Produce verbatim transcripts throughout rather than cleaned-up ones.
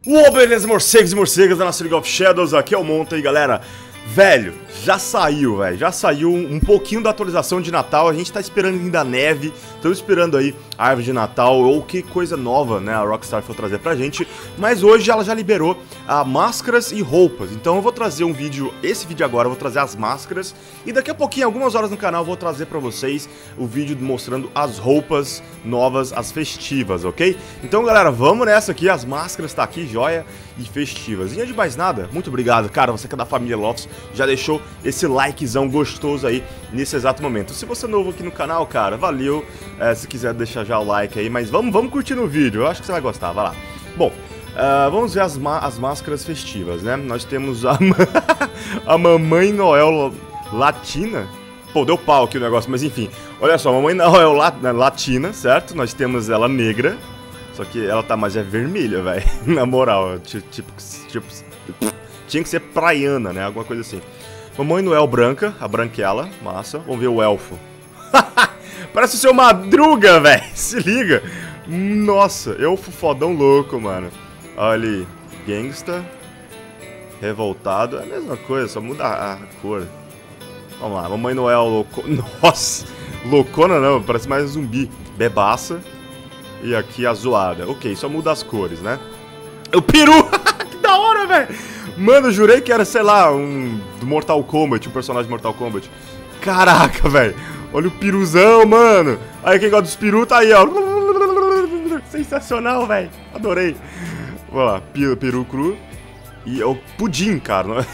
Uou, beleza, morcegos e morcegas da nossa League of Shadows, aqui é o Monta aí, galera. Velho, já saiu, velho, já saiu um pouquinho da atualização de Natal, a gente tá esperando ainda a neve, estamos esperando aí a árvore de Natal ou que coisa nova, né, a Rockstar for trazer pra gente, mas hoje ela já liberou ah, máscaras e roupas, então eu vou trazer um vídeo, esse vídeo agora, eu vou trazer as máscaras e daqui a pouquinho, algumas horas no canal, eu vou trazer pra vocês o vídeo mostrando as roupas novas, as festivas, ok? Então, galera, vamos nessa aqui, as máscaras tá aqui, joia e festivas. E antes de mais nada, muito obrigado, cara, você que é da família Lofts, já deixou esse likezão gostoso aí nesse exato momento. Se você é novo aqui no canal, cara, valeu, é, se quiser deixar já o like aí, mas vamos, vamos curtir no vídeo, eu acho que você vai gostar, vai lá. Bom, uh, vamos ver as, as máscaras festivas, né? Nós temos a, a Mamãe Noel Latina. Pô, deu pau aqui o negócio, mas enfim, olha só, Mamãe Noel Latina, certo? Nós temos ela negra, só que ela tá mais é vermelha, velho, na moral, tipo, tipo, tipo, tinha que ser praiana, né, alguma coisa assim. Mamãe Noel branca, a branquela, massa. Vamos ver o elfo. Parece o seu Madruga, velho, se liga. Nossa, elfo fodão louco, mano. Olha ali, gangsta, revoltado, é a mesma coisa, só muda a cor. Vamos lá, Mamãe Noel louco. Nossa, loucona não, parece mais um zumbi. Bebaça. E aqui a zoada. Ok, só muda as cores, né? O peru! Que da hora, velho! Mano, eu jurei que era, sei lá, um do Mortal Kombat, um personagem de Mortal Kombat. Caraca, velho! Olha o piruzão, mano! Aí quem gosta dos perus tá aí, ó. Sensacional, velho! Adorei! Vamos lá, peru cru. E é o pudim, cara.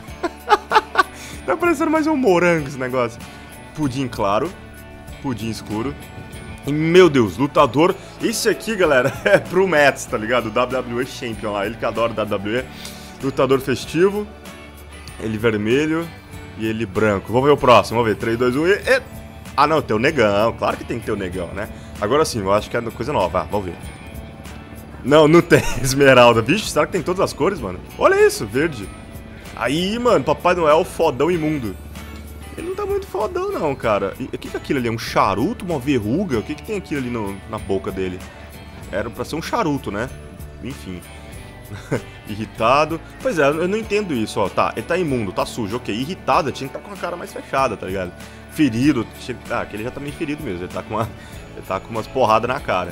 Tá parecendo mais um morango esse negócio. Pudim claro. Pudim escuro. E, meu Deus, lutador. Esse aqui, galera, é pro Mets, tá ligado? O W W E Champion lá. Ele que adora o W W E. Lutador festivo. Ele vermelho. E ele branco. Vamos ver o próximo. Vamos ver. três, dois, um e... e... Ah, não, tem o negão. Claro que tem que ter o negão, né? Agora sim, eu acho que é coisa nova. Ah, vamos ver. Não, não tem esmeralda. Vixe, será que tem todas as cores, mano? Olha isso, verde. Aí, mano, Papai Noel fodão imundo. Ele não tá muito fodão não, cara. E o que que é aquilo ali? É um charuto, uma verruga? O que que tem aquilo ali no, na boca dele? Era pra ser um charuto, né? Enfim. Irritado. Pois é, eu não entendo isso, ó. Tá, ele tá imundo, tá sujo, ok. Irritado, tinha que estar tá com a cara mais fechada, tá ligado? Ferido, tinha... ah, aquele já tá meio ferido mesmo. Ele tá com, uma... ele tá com umas porradas na cara.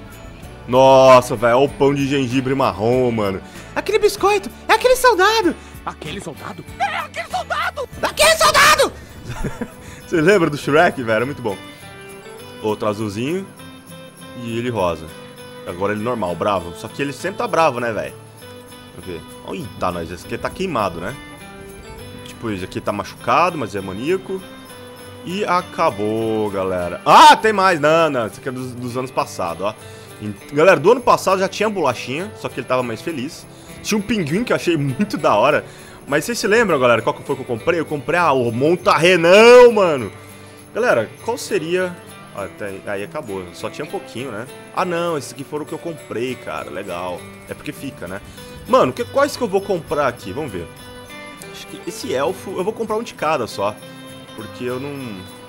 Nossa, velho, olha o pão de gengibre marrom, mano. Aquele biscoito, é aquele soldado. Aquele soldado? É aquele soldado! Aquele soldado! Você lembra do Shrek, velho? Muito bom. Outro azulzinho. E ele rosa. Agora ele normal, bravo. Só que ele sempre tá bravo, né, velho? Deixa eu ver. Eita, nós. Esse aqui tá queimado, né? Tipo, esse aqui tá machucado, mas é maníaco. E acabou, galera. Ah, tem mais. Não, não. Esse aqui é dos, dos anos passados, ó. Galera, do ano passado já tinha bolachinha. Só que ele tava mais feliz. Tinha um pinguim que eu achei muito da hora. Mas vocês se lembram, galera, qual que foi que eu comprei? Eu comprei ah, o Monta-Renão, mano. Galera, qual seria... Ah, até... Aí acabou, só tinha um pouquinho, né? Ah, não, esses aqui foram o que eu comprei, cara, legal. É porque fica, né? Mano, que... quais que eu vou comprar aqui? Vamos ver. Acho que esse elfo, eu vou comprar um de cada só. Porque eu não...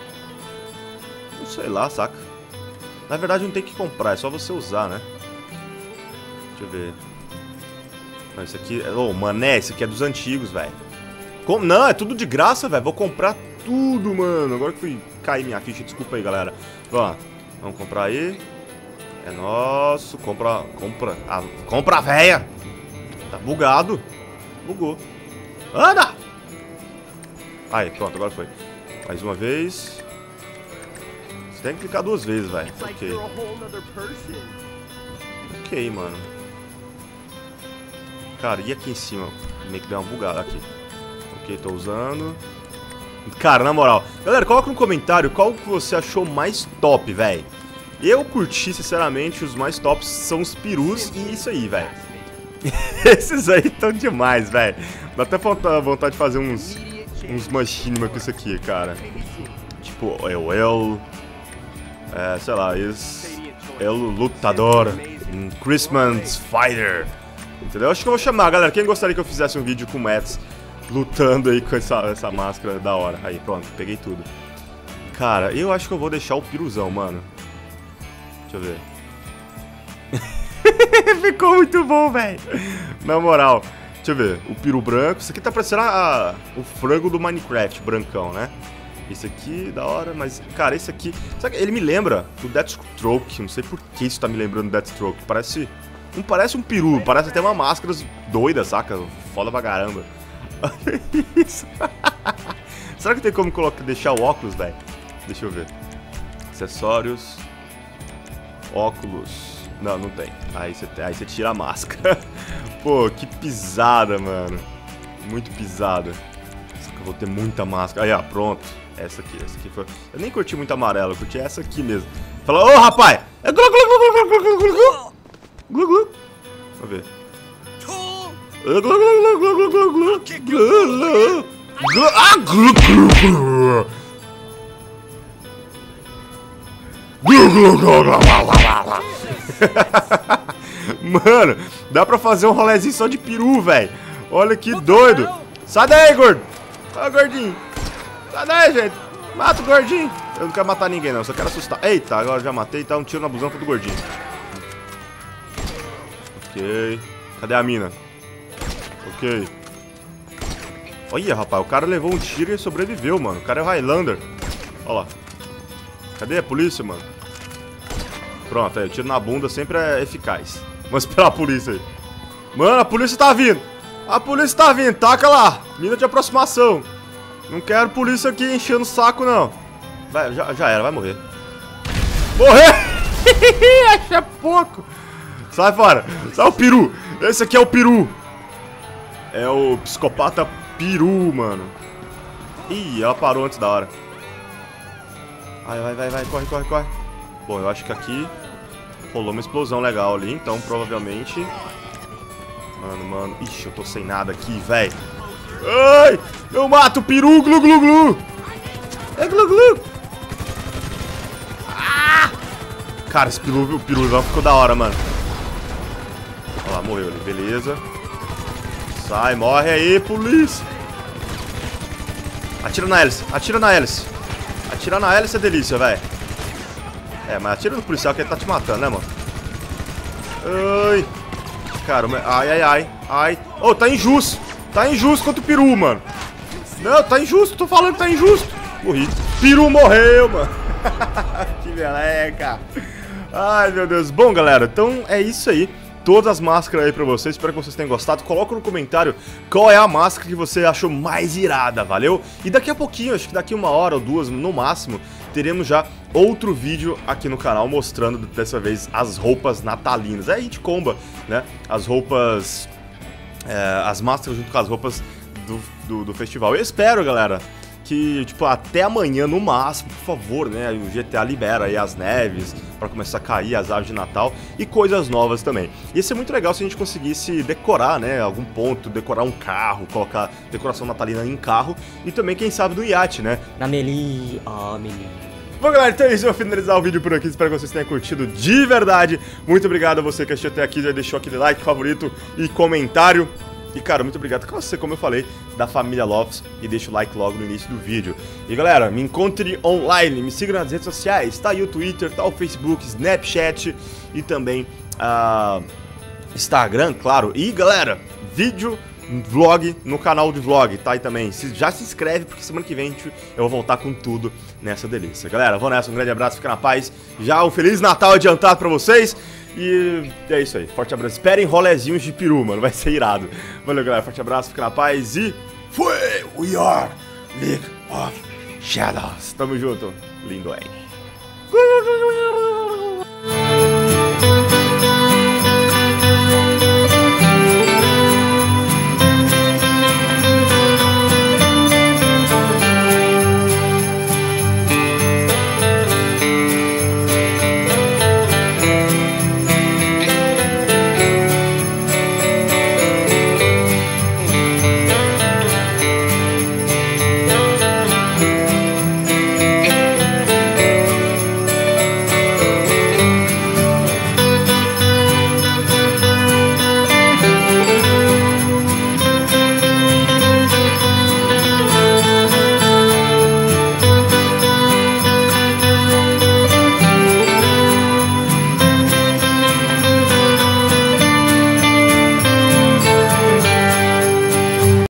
Não sei lá, saca? Na verdade não tem que comprar, é só você usar, né? Deixa eu ver... Não, esse aqui... Ô, oh, mané, esse aqui é dos antigos, velho. Com... Não, é tudo de graça, velho. Vou comprar tudo, mano. Agora que fui cair minha ficha, desculpa aí, galera. Vamos lá. Vamos comprar aí. É nosso. Compra... Compra... Ah, compra a véia. Tá bugado. Bugou. Anda! Aí, pronto, agora foi. Mais uma vez. Você tem que clicar duas vezes, velho. Ok. Ok, mano. Cara, e aqui em cima? Meio que deu uma bugada aqui. Ok, tô usando. Cara, na moral. Galera, coloca no comentário qual que você achou mais top, velho. Eu curti, sinceramente, os mais tops são os perus e isso aí, velho. Esses aí estão demais, velho. Dá até vontade de fazer uns, uns machinima com isso aqui, cara. Tipo, eu, eu... É, sei lá, esse... El Lutador. Um Christmas Fighter. Entendeu? Acho que eu vou chamar, galera. Quem gostaria que eu fizesse um vídeo com o Mets lutando aí com essa, essa máscara da hora? Aí, pronto, peguei tudo. Cara, eu acho que eu vou deixar o piruzão, mano. Deixa eu ver. Ficou muito bom, velho. Na moral. Deixa eu ver. O peru branco. Isso aqui tá parecendo a, o frango do Minecraft, brancão, né? Esse aqui, da hora, mas, cara, esse aqui... Sabe, ele me lembra do Deathstroke. Não sei por que isso tá me lembrando do Deathstroke. Parece... Não parece um peru, parece até uma máscara doida, saca? Foda pra caramba. Olha isso. Será que tem como colocar, deixar o óculos, velho? Deixa eu ver. Acessórios. Óculos. Não, não tem. Aí você, aí você tira a máscara. Pô, que pisada, mano. Muito pisada. Só que eu vou ter muita máscara. Aí, ó, pronto. Essa aqui, essa aqui foi... Eu nem curti muito amarelo, eu curti essa aqui mesmo. Fala, ô, rapaz! É glu, glu, glu, glu, glu, glu, glu, glu. Glu, glu. Vamos ver. Glu, glu, glu, glu, glu, glu, glu. Glu, glu. Ah, glu, glu, glu. Glu, glu, glu, glu. Mano, dá pra fazer um rolezinho só de peru, velho. Olha que doido. Sai daí, gordo. Sai, gordinho. Sai daí, gente. Mata o gordinho. Eu não quero matar ninguém, não. Só quero assustar. Eita, agora já matei. Tá um tiro na busanfa do gordinho. Ok. Cadê a mina? Ok. Olha, rapaz. O cara levou um tiro e sobreviveu, mano. O cara é Highlander. Olha lá. Cadê a polícia, mano? Pronto, aí. O tiro na bunda sempre é eficaz. Vamos esperar a polícia aí. Mano, a polícia tá vindo. A polícia tá vindo. Taca lá. Mina de aproximação. Não quero polícia aqui enchendo o saco, não. Vai, já, já era. Vai morrer. Morrer! Acha pouco. Sai fora. Sai o peru. Esse aqui é o peru. É o psicopata peru, mano. Ih, ela parou antes da hora. Vai, vai, vai, vai. Corre, corre, corre. Bom, eu acho que aqui rolou uma explosão legal ali, então provavelmente... Mano, mano... Ixi, eu tô sem nada aqui, velho. Ai! Eu mato o peru, glu, glu, glu! É glu, glu! Ah! Cara, esse peru, o peru ficou da hora, mano. Olha lá, morreu ali, beleza. Sai, morre aí, polícia! Atira na hélice, atira na hélice. Atira na hélice é delícia, velho. É, mas atira no policial que ele tá te matando, né, mano? Ai. Caramba, ai, ai, ai. Ai. Ô, oh, tá injusto. Tá injusto contra o peru, mano. Não, tá injusto. Tô falando que tá injusto. Morri. Peru morreu, mano. Que meleca. Ai, meu Deus. Bom, galera, então é isso aí. Todas as máscaras aí pra vocês, espero que vocês tenham gostado. Coloca no comentário qual é a máscara que você achou mais irada, valeu? E daqui a pouquinho, acho que daqui uma hora ou duas no máximo, teremos já outro vídeo aqui no canal mostrando dessa vez as roupas natalinas. Aí a gente comba, né, as roupas, é, as máscaras junto com as roupas do, do, do festival. Eu espero, galera, que, tipo, até amanhã no máximo, por favor, né, o G T A libera aí as neves pra começar a cair, as árvores de Natal e coisas novas também. Ia ser muito legal se a gente conseguisse decorar, né, algum ponto, decorar um carro, colocar decoração natalina em carro e também, quem sabe, no iate, né. Na Meli... Ah, oh, Meli... Bom, galera, então é isso, eu vou finalizar o vídeo por aqui, espero que vocês tenham curtido de verdade. Muito obrigado a você que assistiu até aqui, já deixou aquele like, favorito e comentário. E, cara, muito obrigado com você, como eu falei, da família Lofts, e deixa o like logo no início do vídeo. E, galera, me encontre online, me siga nas redes sociais, tá aí o Twitter, tá o Facebook, Snapchat e também uh, Instagram, claro. E, galera, vídeo... vlog no canal de vlog, tá aí também. Já se inscreve, porque semana que vem eu vou voltar com tudo nessa delícia. Galera, vou nessa, um grande abraço, fica na paz. Já um Feliz Natal adiantado pra vocês. E é isso aí, forte abraço. Esperem rolezinhos de peru, mano, vai ser irado. Valeu, galera, forte abraço, fica na paz e... Fui! We are League of Shadows. Tamo junto, lindo, hein?